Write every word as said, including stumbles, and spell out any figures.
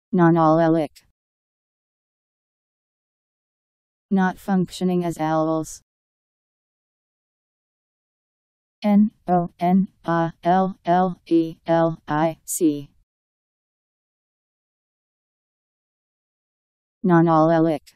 Non-allelic. Not functioning as alleles. N O N A L L E L I C. Non-allelic.